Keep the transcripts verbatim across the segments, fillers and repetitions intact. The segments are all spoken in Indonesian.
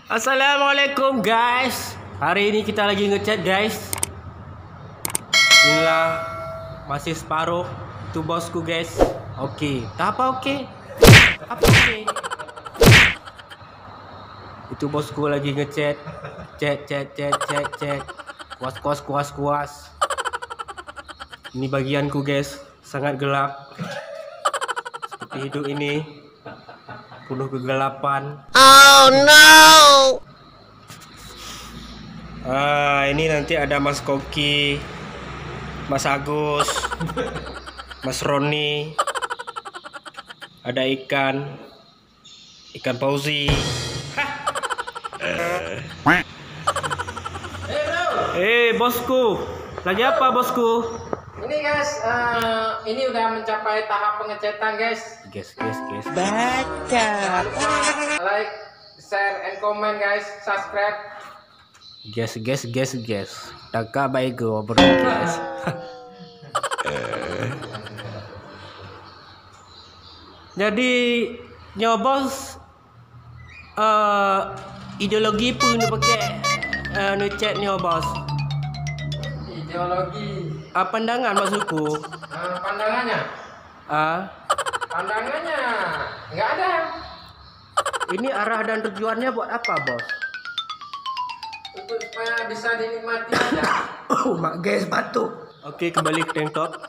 Assalamualaikum guys. Hari ini kita lagi ngechat guys. Inilah masih separuh. Itu bosku guys. Oke, tak apa oke. Apa oke? Itu bosku lagi ngechat. Chat chat chat chat chat. Kuas kuas kuas kuas. Ini bagianku guys. Sangat gelap. Seperti hidup ini penuh kegelapan. Oh no. Ah, ini nanti ada Mas Koki, Mas Agus, Mas Roni, ada ikan, ikan Fauzi. Eh, bosku, lagi apa bosku? Ini guys, uh, ini udah mencapai tahap pengecetan guys. Guys, guys, guys. Baca. Like, share, and comment guys. Subscribe. Guys, guys, guys, guys. Taka baik gue bro guys. Jadi nyobos uh, ideologi pun pakai uh, ngechat nyobos. Ideologi. Uh, pandangan maksudku. Uh, pandangannya. Ah, Pandangannya nggak ada. ini arah dan tujuannya buat apa bos? Untuk supaya bisa dinikmati aja. Oh, mak guys batuk. Oke, kembali ke tank top.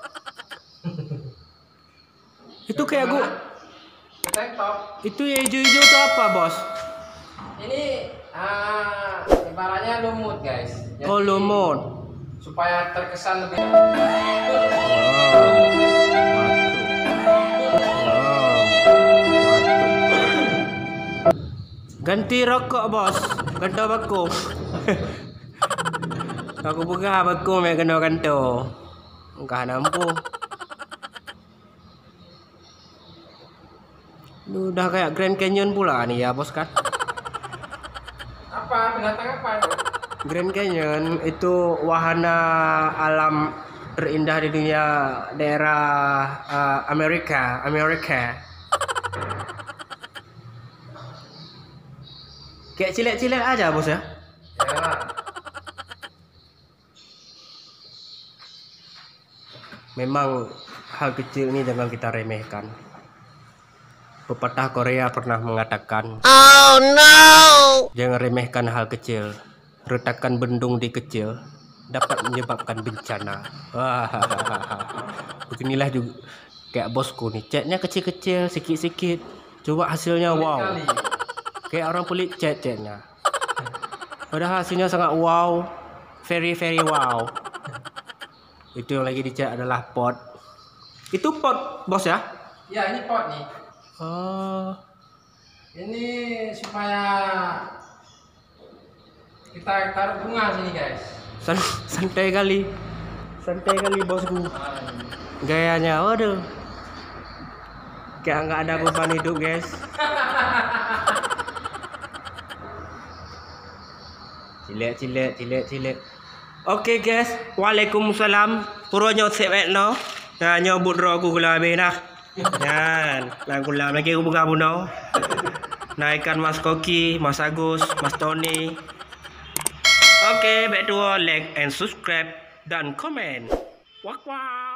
Itu kayak gua. Tank top. Itu yang hijau-hijau itu apa bos? Ini uh, ibaratnya lumut guys. Jadi, Oh, lumut. supaya terkesan lebih. Ganti rokok bos, kena baku. Aku buka baku mek kena kanto. Engkah nampu. Lu udah kayak Grand Canyon pula nih ya bos kan? Apa binatang apa itu? Grand Canyon itu wahana alam terindah di dunia daerah uh, Amerika, Amerika. Kayak cilik-cilik aja bos ya. Ya. Memang hal kecil ini jangan kita remehkan. Pepatah Korea pernah mengatakan, Oh no. jangan remehkan hal kecil. Retakan bendung di kecil dapat menyebabkan bencana. Beginilah juga kayak bosku nih, chatnya kecil-kecil, sikit-sikit. Coba hasilnya wow. Kali. Kayak orang pelit chat-chatnya. Padahal hasilnya sangat wow. Very very wow. Itu yang lagi di chat adalah pot. Itu pot bos ya? Ya ini pot nih. Oh. Ini supaya kita taruh bunga sini guys. San santai kali. Santai kali bosku. Gayanya waduh. Kayak nggak ada beban hidup guys. Cilik cilik cilik cilik. Oke guys, waalaikumsalam. Puronya sebek no. Nah nyobut ro aku gula habis dah. Yan, lang gula lagi aku buka buno. Naikkan Mas Koki, Mas Agus, Mas Tony. Oke, back to all, like and subscribe dan komen. Wak wak.